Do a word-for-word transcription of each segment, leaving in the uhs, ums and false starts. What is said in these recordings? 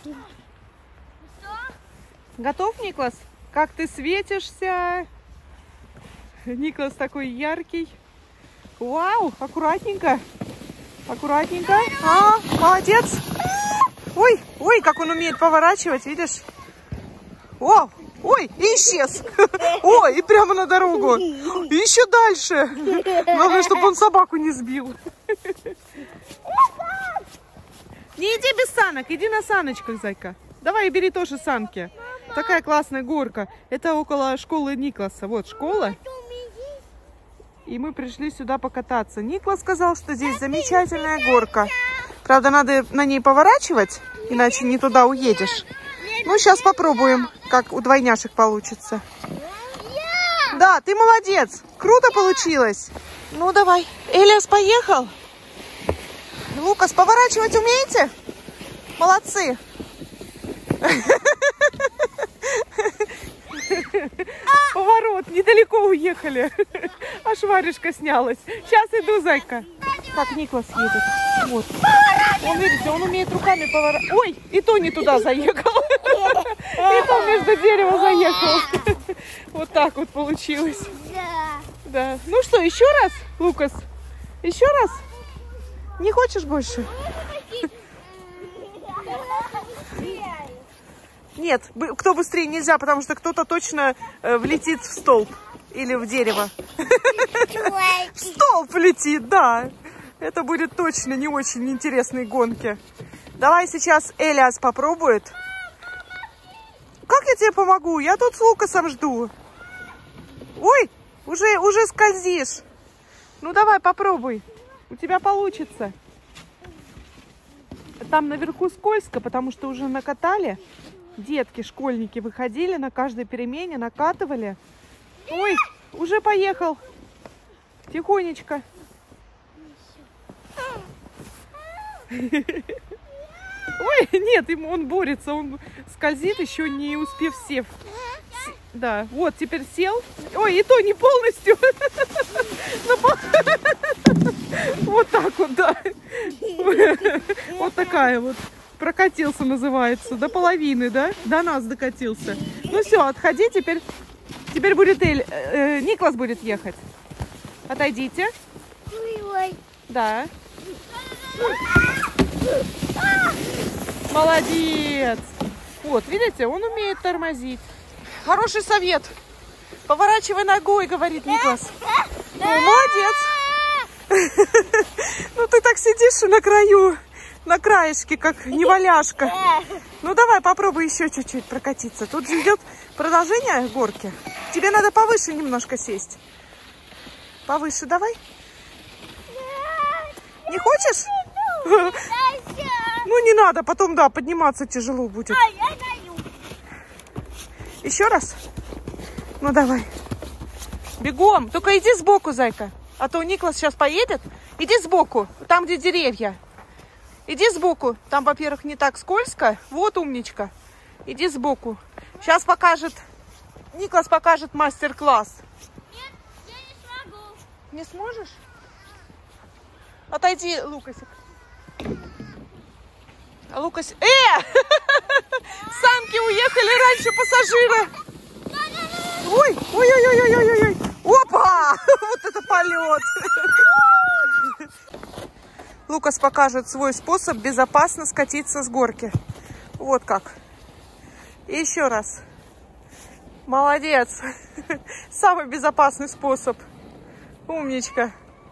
Готов, Никлас? Как ты светишься? Никлас такой яркий. Вау, аккуратненько. Аккуратненько. А, молодец. Ой, ой, как он умеет поворачивать, видишь? О, ой, и исчез. Ой, и прямо на дорогу. И еще дальше. Главное, чтобы он собаку не сбил. Не иди без санок, иди на саночках, зайка. Давай, бери тоже санки. Такая классная горка. Это около школы Никласа. Вот школа. И мы пришли сюда покататься. Никлас сказал, что здесь замечательная горка. Правда, надо на ней поворачивать, иначе не туда уедешь. Ну, сейчас попробуем, как у двойняшек получится. Да, ты молодец. Круто получилось. Ну, давай. Элиас поехал. Лукас, поворачивать умеете? Молодцы. Поворот, недалеко уехали. Аж варежка снялась. Сейчас иду, зайка. Как Никлас едет. Вот. Он, видите, он умеет руками поворачивать. Ой, и то не туда заехал. И то между дерева заехал. Вот так вот получилось. Да. Ну что, еще раз, Лукас? Еще раз? Не хочешь больше? Нет, кто быстрее нельзя, потому что кто-то точно э, влетит в столб или в дерево. В столб летит, да. Это будет точно не очень интересные гонки. Давай сейчас Элиас попробует. Как я тебе помогу? Я тут с Лукасом жду. Ой, уже, уже скользишь. Ну давай попробуй. У тебя получится. Там наверху скользко, потому что уже накатали. Детки, школьники выходили на каждой перемене, накатывали. Ой, уже поехал. Тихонечко. Ой, нет, ему он борется, он скользит, еще не успев сев. Да, вот, теперь сел. Ой, и то не полностью. Вот так вот, да. Вот такая вот. Прокатился, называется. До половины, да? До нас докатился. Ну все, отходи, теперь, теперь будет Эль, э, Никлас будет ехать. Отойдите. Да. Молодец. Вот, видите, он умеет тормозить. Хороший совет. Поворачивай ногой, говорит Никлас. О, молодец. Ну ты так сидишь на краю. На краешке, как неваляшка. Ну давай, попробуй еще чуть-чуть прокатиться. Тут же идет продолжение горки. Тебе надо повыше немножко сесть. Повыше давай. Не хочешь? Ну не надо, потом, да, подниматься тяжело будет. Еще раз? Ну давай. Бегом. Только иди сбоку, зайка. А то Никлас сейчас поедет. Иди сбоку, там, где деревья. Иди сбоку. Там, во-первых, не так скользко. Вот умничка. Иди сбоку. Сейчас покажет... Никлас покажет мастер-класс. Нет, я не смогу. Не сможешь? Отойди, Лукасик. Лукас... Э! Санки уехали раньше пассажира. Ой, ой-ой-ой-ой-ой-ой. Опа! Вот это полет. Лукас покажет свой способ безопасно скатиться с горки. Вот как. И еще раз. Молодец. Самый безопасный способ. Умничка.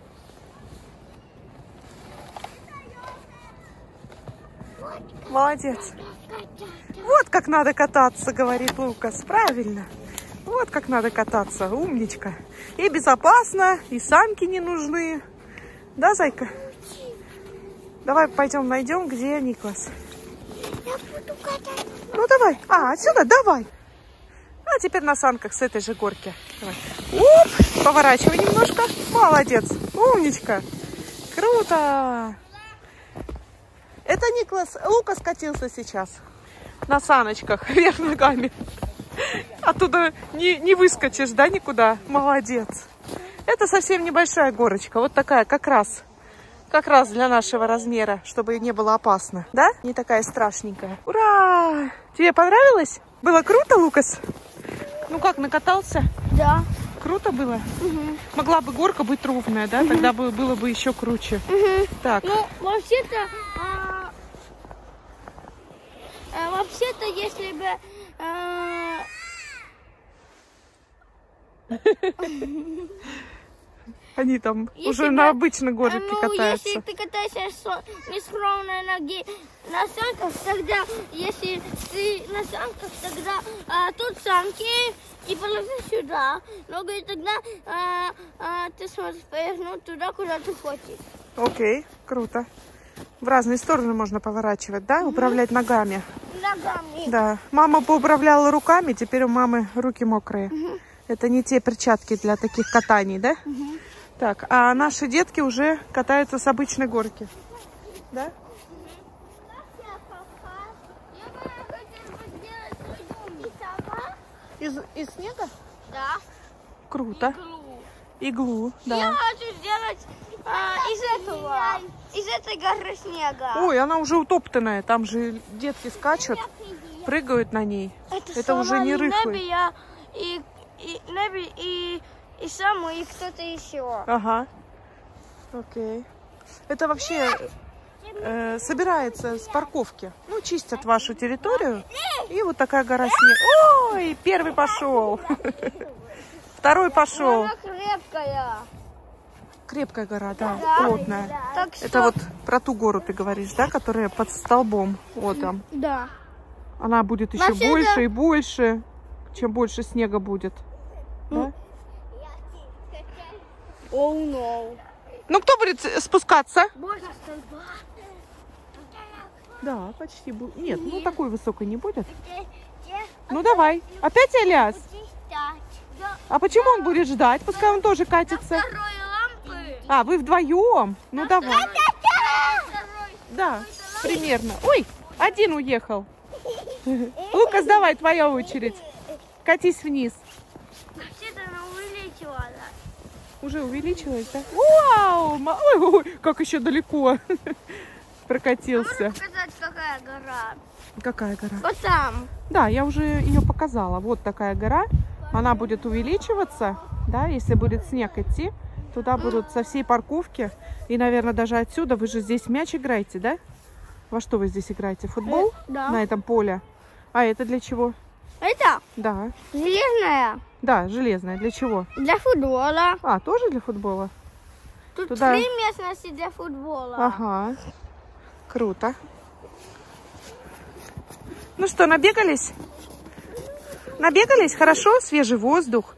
Молодец. Вот как надо кататься, говорит Лукас. Правильно. Вот как надо кататься. Умничка. И безопасно, и санки не нужны. Да, зайка? Давай пойдем найдем, где Никлас. Я буду катать. Ну давай. А, отсюда давай. А теперь на санках с этой же горки. Давай. Оп, поворачивай немножко. Молодец. Умничка. Круто. Это Никлас, Лукас катился сейчас. На саночках, вверх ногами. Оттуда не, не выскочишь, да, никуда. Молодец. Это совсем небольшая горочка. Вот такая, как раз. Как раз для нашего размера, чтобы не было опасно. Да? Не такая страшненькая. Ура! Тебе понравилось? Было круто, Лукас? Ну как, накатался? Да. Круто было? Угу. Могла бы горка быть ровная, да? Угу. Тогда бы было бы еще круче. Угу. Так. Ну, вообще-то... А... А, вообще-то, если бы... А... Они там если уже бы, на обычной горке ну, катаются. Если ты катаешься не с ровной ноги на санках, тогда, если ты на санках, тогда а, тут санки и положи сюда ногу, и тогда а, а, ты сможешь повернуть туда, куда ты хочешь. Окей, круто. В разные стороны можно поворачивать, да? Угу. Управлять ногами. Ногами. Да. Мама поуправляла руками, теперь у мамы руки мокрые. Угу. Это не те перчатки для таких катаний, да? Угу. Так, а наши детки уже катаются с обычной горки. Да? Из, из снега? Да. Круто. Иглу. Иглу, да. Я хочу сделать а, из этого, из этой горы снега. Ой, она уже утоптанная. Там же детки скачут, прыгают на ней. Это, Это уже не рыхлый. Неби, я, и, и, Неби, и, и Саму, и кто-то еще. Ага. Окей. Это вообще э, собирается с парковки. Ну, чистят вашу территорию. И вот такая гора снега. Ой, первый пошел. Второй пошел. Она крепкая. Крепкая гора, да, да плотная. Так Это что... вот про ту гору ты говоришь, да, которая под столбом. Вот там. Да. Она будет еще Вообще, больше да. и больше, чем больше снега будет. Да? Oh, no. Ну, кто будет спускаться? Можно столба. Да, почти будет. Нет, ну такой высокой не будет. Ну давай. Опять Элиас? А почему он будет ждать? Пускай он тоже катится. А, вы вдвоем? Ну давай. Да, примерно. Ой, один уехал. Лукас, давай, твоя очередь. Катись вниз. Вообще-то она увеличивала. Уже увеличилась, да? Вау! Ой, ой, как еще далеко прокатился. Можно показать, какая гора? Какая гора? Вот там. Да, я уже ее показала. Вот такая гора. Она будет увеличиваться, да, если будет снег идти. Туда будут со всей парковки. И, наверное, даже отсюда. Вы же здесь в мяч играете, да? Во что вы здесь играете? Футбол? Да. На этом поле. А это для чего? Это? Да. Железная. Да, железная. Для чего? Для футбола. А, тоже для футбола? Тут Туда... три местности для футбола. Ага. Круто. Ну что, набегались? Набегались? Хорошо? Свежий воздух.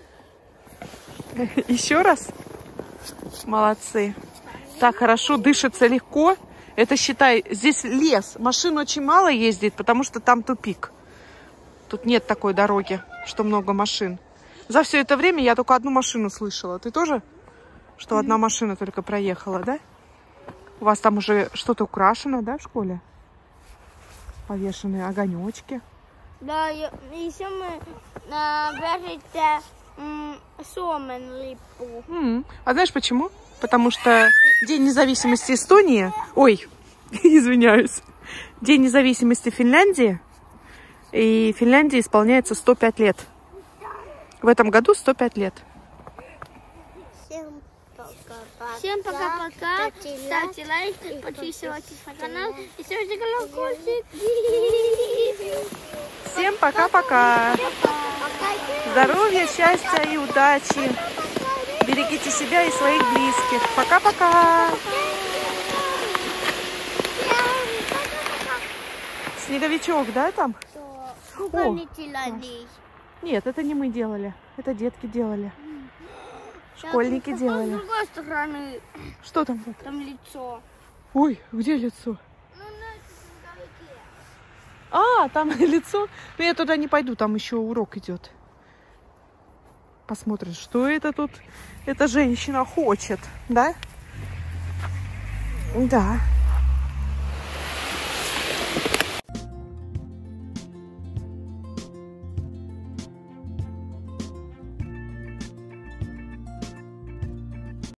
Еще раз. Молодцы. Так хорошо, дышится легко. Это, считай, здесь лес. Машин очень мало ездит, потому что там тупик. Тут нет такой дороги, что много машин. За все это время я только одну машину слышала. Ты тоже? Что одна машина только проехала, да? У вас там уже что-то украшено, да, в школе? Повешенные огонечки. Да, еще мы на береге соменлипу. Mm. А знаешь почему? Потому что День независимости Эстонии... Ой, извиняюсь. День независимости Финляндии. И Финляндии исполняется сто пять лет. В этом году сто пять лет. Всем пока-пока. Всем пока-пока. Ставьте лайк, подписывайтесь на канал и ставьте колокольчик. Всем пока-пока. Здоровья, счастья и удачи. Берегите себя и своих близких. Пока-пока. Снеговичок, да, там? О, нет, это не мы делали. Это детки делали. Школьники делали. С другой стороны. Что там? Там лицо. Ой, где лицо? Ну, на снеговике. А, там лицо. Но я туда не пойду, там еще урок идет. Посмотрим, что это тут эта женщина хочет, да? Да.